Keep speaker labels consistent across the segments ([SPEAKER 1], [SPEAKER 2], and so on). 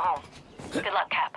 [SPEAKER 1] home. Good luck, Cap.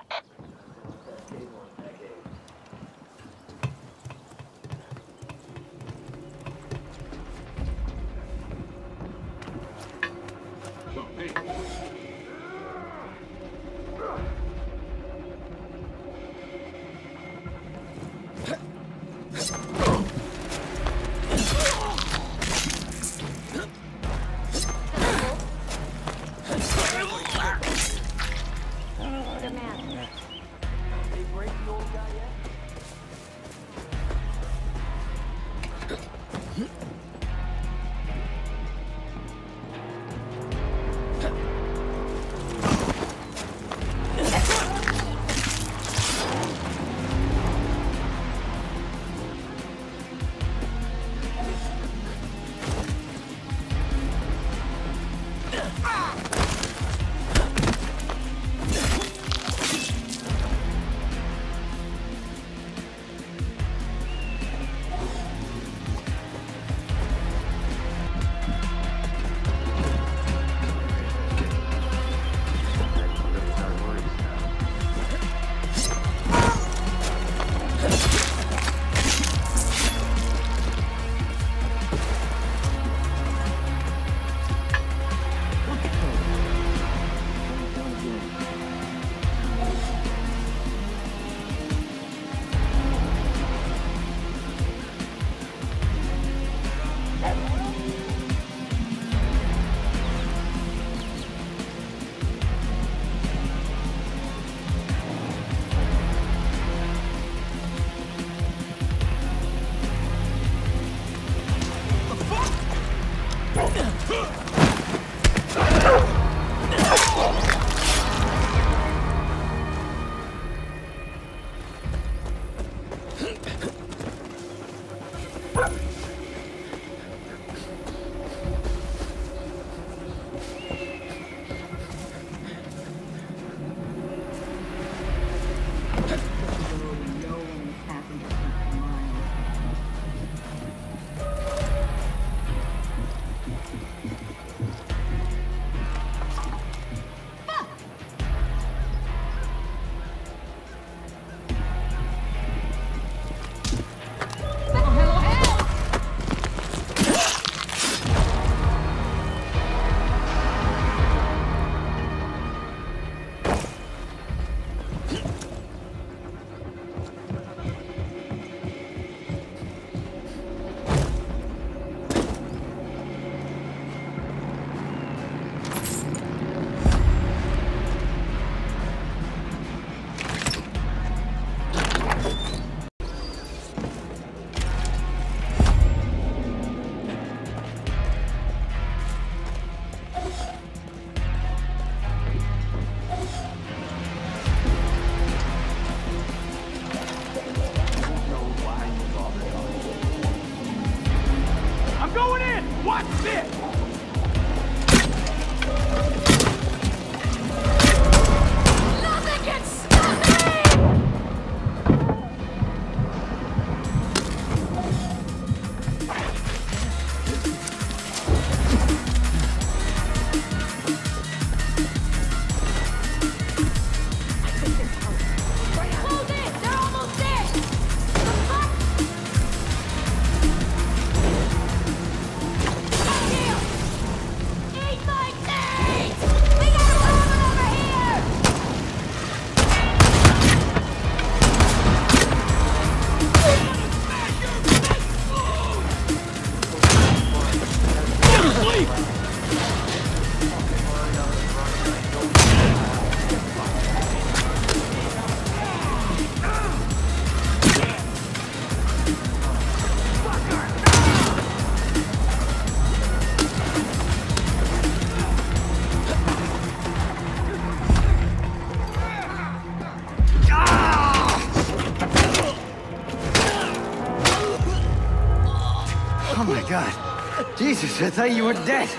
[SPEAKER 2] God. Jesus, I thought you were dead.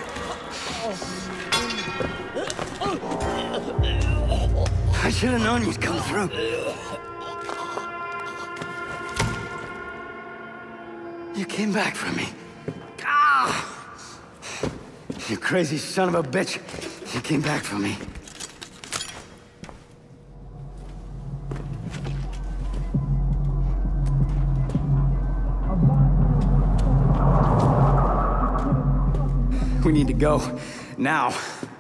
[SPEAKER 2] I should have known you'd come through. You came back for me. Ah! You crazy son of a bitch. You came back for me. We need to go. Now.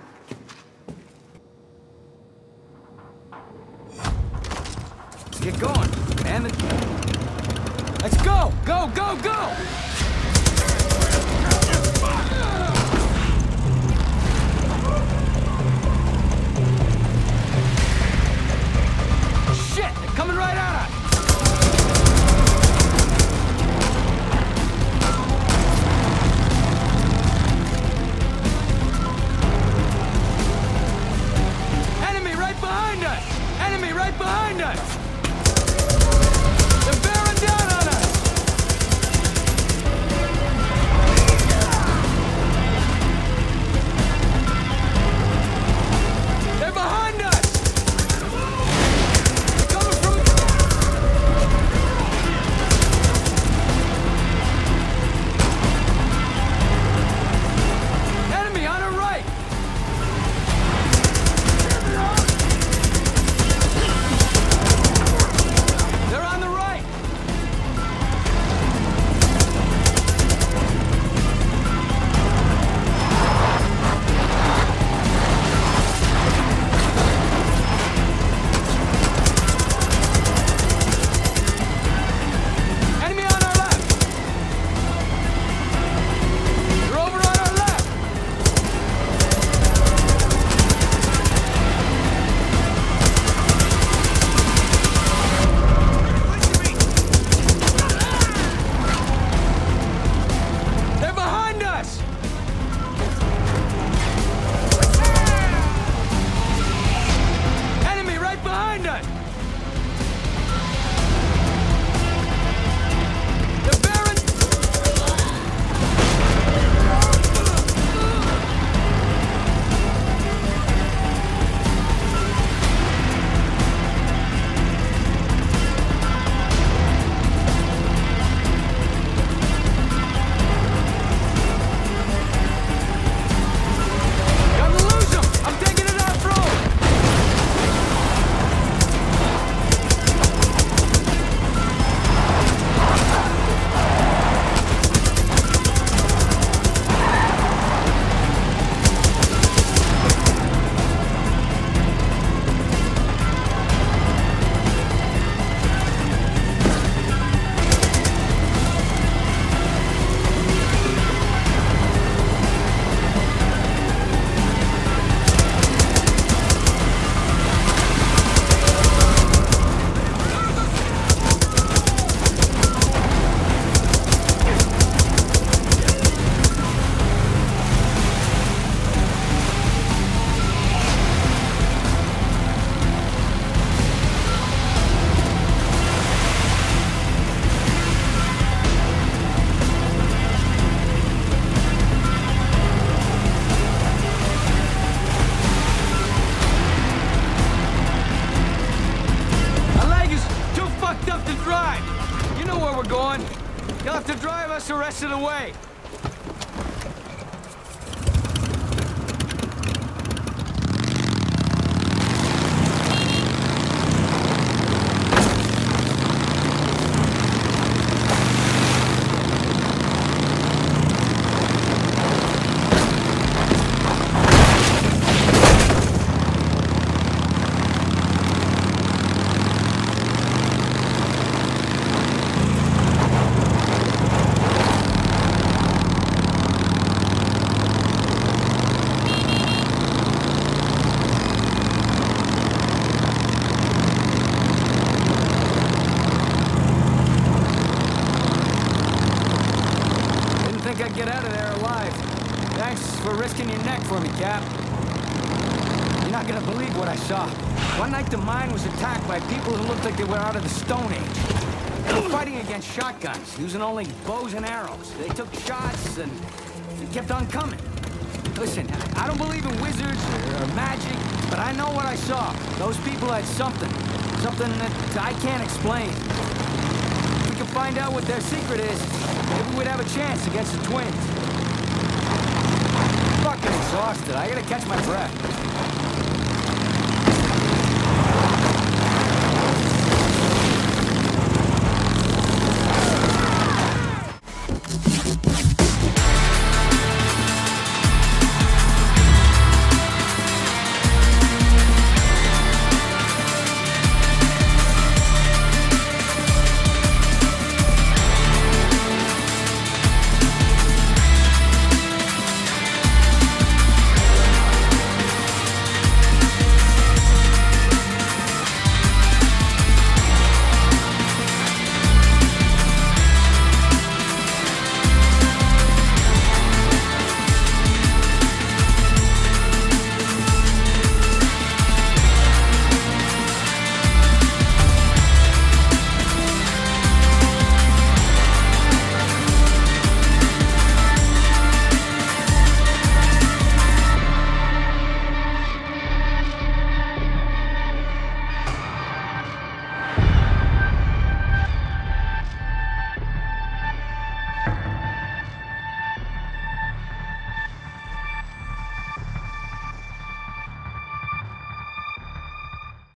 [SPEAKER 2] Let's get going. And let's go! Go, go, go! Shit! They're coming right at us! Enemy right behind us! Enemy right behind us! They're bearing down on us! They're behind us! Coming from... Enemy on our right! They're on the right! Enemy on our left! They're over on our left! They're behind us! Enemy right behind us! They're bearing... Gonna lose them! I'm taking it off-road! My leg is too fucked up to drive. You know where we're going. You'll have to drive us the rest of the way. Didn't think I'd get out of there alive. Thanks for risking your neck for me, Cap. You're not gonna believe what I saw. One night the mine was attacked by people who looked like they were out of the Stone Age. They were fighting against shotguns, using only bows and arrows. They took shots and it kept on coming. Listen, I don't believe in wizards or magic, but I know what I saw. Those people had something. Something that I can't explain. If we can find out what their secret is, maybe we'd have a chance against the twins. Fucking exhausted. I gotta catch my breath.